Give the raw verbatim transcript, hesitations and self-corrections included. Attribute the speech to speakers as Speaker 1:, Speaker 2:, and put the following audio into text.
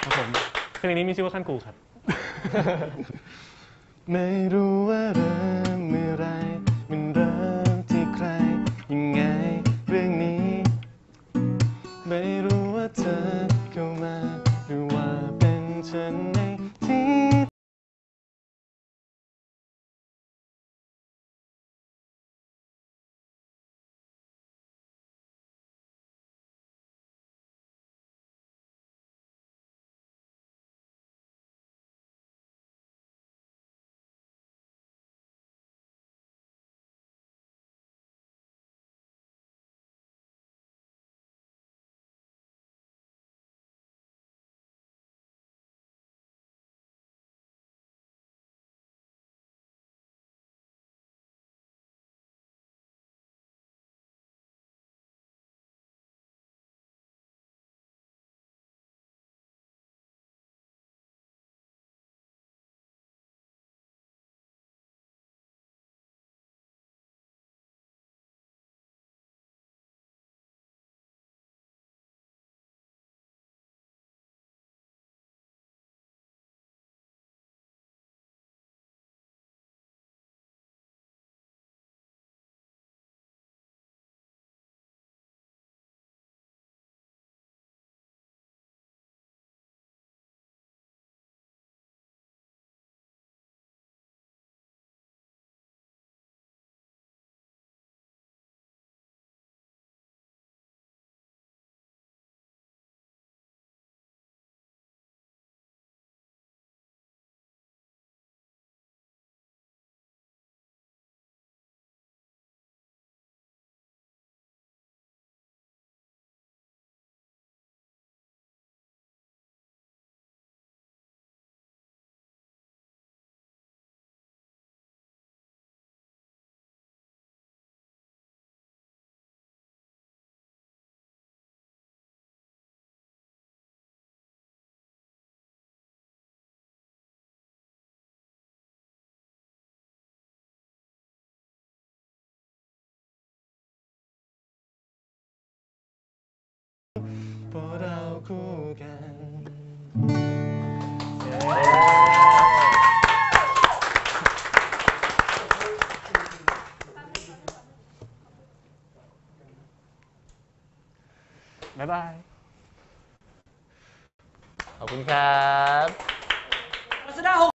Speaker 1: ครับผมเพลงนี้มีชื่อว่าขั้นกูครับ
Speaker 2: ไม่รู้ว่าเริ่มเมื่อไรมันเริ่มที่ใครยังไงเรื่องนี้ไม่รู้ว่าเธอเข้ามาหรือว่าเป็นฉันในที่พอเราคู่กัน
Speaker 1: บ๊ายบาย
Speaker 2: ขอบคุณครับ